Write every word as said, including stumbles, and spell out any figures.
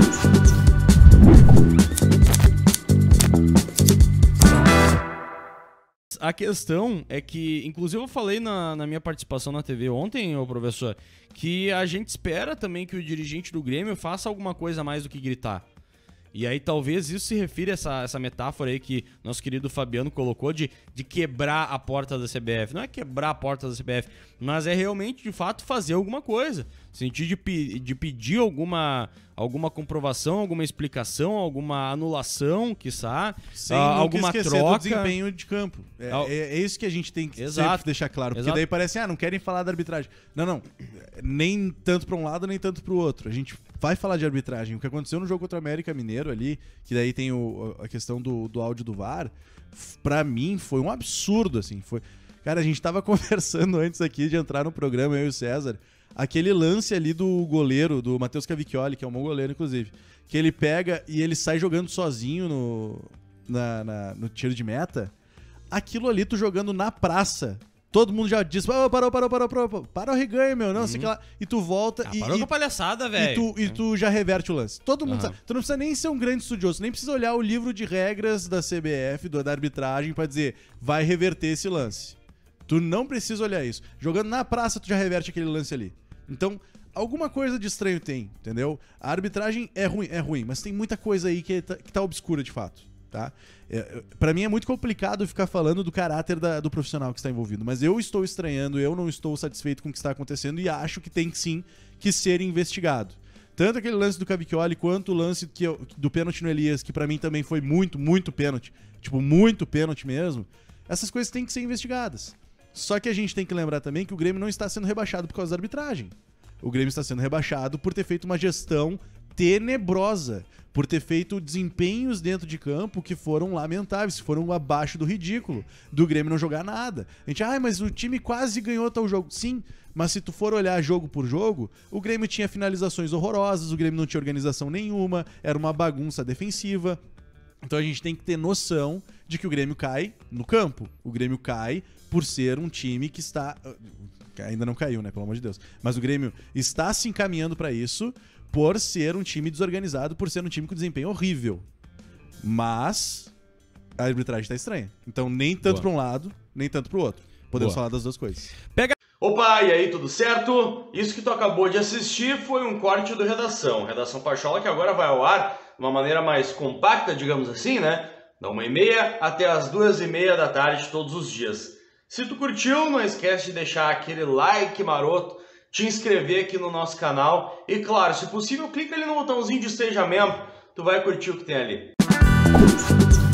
A questão é que, inclusive eu falei na, na minha participação na T V ontem, ô professor, que a gente espera também que o dirigente do Grêmio faça alguma coisa a mais do que gritar. E aí talvez isso se refira a essa, essa metáfora aí que nosso querido Fabiano colocou de, de quebrar a porta da C B F. Não é quebrar a porta da C B F, mas é realmente, de fato, fazer alguma coisa. Sentir de, de pedir alguma, alguma comprovação, alguma explicação, alguma anulação, quiçá, sem uh, alguma esquecer troca. do desempenho de campo. É, é, é isso que a gente tem que Exato. sempre deixar claro. Porque Exato. daí parece, ah, não querem falar da arbitragem. Não, não. Nem tanto para um lado, nem tanto para o outro. A gente vai falar de arbitragem. O que aconteceu no jogo contra o América Mineiro ali, que daí tem o, a questão do, do áudio do V A R, pra mim foi um absurdo, assim. Foi... Cara, a gente tava conversando antes aqui de entrar no programa, eu e o César, aquele lance ali do goleiro, do Matheus Cavicchioli, que é um bom goleiro, inclusive, que ele pega e ele sai jogando sozinho no, na, na, no tiro de meta. Aquilo ali, tu jogando na praça, todo mundo já diz, oh, parou, parou, parou, parou, para o reganho, meu, não, uhum. sei que lá. E tu volta ah, e... Parou e, com a palhaçada, velho. E, tu, e tu já reverte o lance. Todo mundo uhum. sabe. Tu não precisa nem ser um grande estudioso, nem precisa olhar o livro de regras da C B F, do, da arbitragem, pra dizer, vai reverter esse lance. Tu não precisa olhar isso. Jogando na praça, tu já reverte aquele lance ali. Então, alguma coisa de estranho tem, entendeu? A arbitragem é ruim, é ruim, mas tem muita coisa aí que tá, que tá obscura de fato, tá? É, pra mim é muito complicado ficar falando do caráter da, do profissional que está envolvido, mas eu estou estranhando, eu não estou satisfeito com o que está acontecendo e acho que tem sim que ser investigado. Tanto aquele lance do Cavicchioli quanto o lance que eu, do pênalti no Elias, que pra mim também foi muito, muito pênalti, tipo, muito pênalti mesmo. Essas coisas têm que ser investigadas. Só que a gente tem que lembrar também que o Grêmio não está sendo rebaixado por causa da arbitragem. O Grêmio está sendo rebaixado por ter feito uma gestão tenebrosa, por ter feito desempenhos dentro de campo que foram lamentáveis, que foram abaixo do ridículo, do Grêmio não jogar nada. A gente, ah, mas o time quase ganhou tal jogo. Sim, mas se tu for olhar jogo por jogo, o Grêmio tinha finalizações horrorosas, o Grêmio não tinha organização nenhuma, era uma bagunça defensiva. Então a gente tem que ter noção de que o Grêmio cai no campo. O Grêmio cai por ser um time que está... Ainda não caiu, né? Pelo amor de Deus. Mas o Grêmio está se encaminhando para isso por ser um time desorganizado, por ser um time com desempenho horrível. Mas a arbitragem está estranha. Então nem tanto para um lado, nem tanto para o outro. Podemos Boa. falar das duas coisas. Pega... Opa, e aí, tudo certo? Isso que tu acabou de assistir foi um corte do Redação. Redação Pachola, que agora vai ao ar de uma maneira mais compacta, digamos assim, né? Da uma e meia até as duas e meia da tarde todos os dias. Se tu curtiu, não esquece de deixar aquele like maroto, te inscrever aqui no nosso canal e, claro, se possível, clica ali no botãozinho de Seja Membro, tu vai curtir o que tem ali.